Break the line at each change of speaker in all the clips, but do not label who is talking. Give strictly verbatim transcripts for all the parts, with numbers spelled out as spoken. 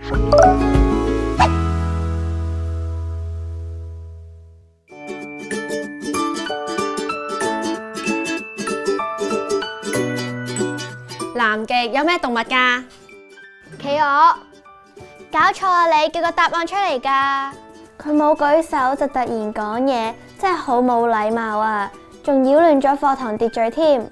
南極有咩動物㗎？
企鵝。搞錯啊！你叫個答案出嚟㗎。佢冇舉手就突然講嘢，真係好冇禮貌啊！仲擾亂咗課堂秩序添。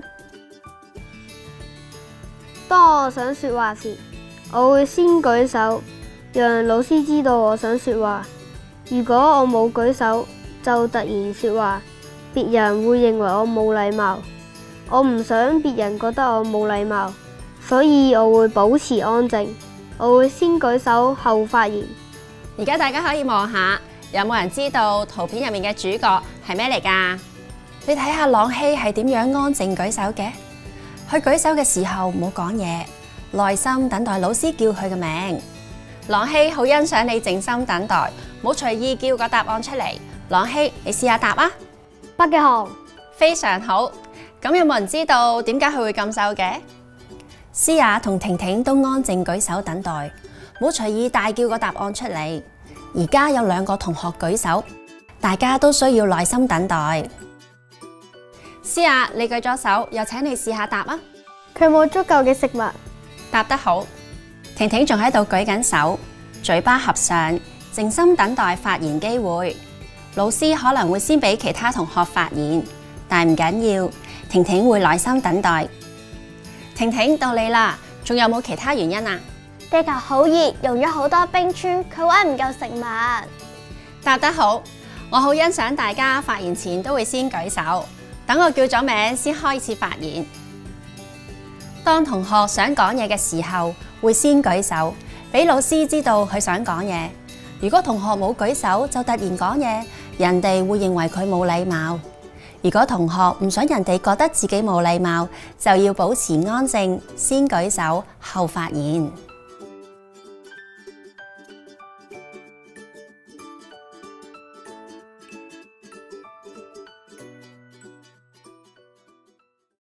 當我想說話時，我會先舉手，讓老師知道我想說話。如果我冇舉手，就突然說話，別人會認為我冇禮貌。我唔想別人覺得我冇禮貌，所以我會保持安靜。我會先舉手後發言。
而家大家可以望下，有冇人知道圖片入面嘅主角係咩嚟㗎？你睇下朗希係點樣安靜舉手嘅？佢舉手嘅時候冇講嘢，耐心等待老師叫佢嘅名。朗希好欣賞你靜心等待，冇隨意叫個答案出嚟。朗希，你試下答啊！
北極熊。
非常好。咁有冇人知道點解佢會咁瘦嘅？詩雅同婷婷都安靜舉手等待，冇隨意大叫個答案出嚟。而家有兩個同學舉手，大家都需要耐心等待。詩雅，你舉咗手，又請你試下答啊！
佢冇足夠嘅食物。
答得好。婷婷仲喺度舉緊手，嘴巴合上，靜心等待發言機會。老師可能會先俾其他同學發言，但唔緊要，婷婷會耐心等待。婷婷，到你啦，仲有冇其他原因啊？
地球好熱，用咗好多冰川，佢搵唔夠食物。
答得好，我好欣賞大家發言前都會先舉手，等我叫咗名先開始發言。當同學想講嘢嘅時候，會先舉手，俾老師知道佢想講嘢。如果同學冇舉手就突然講嘢，人哋會認為佢冇禮貌。如果同學唔想人哋覺得自己冇禮貌，就要保持安靜，先舉手後發言。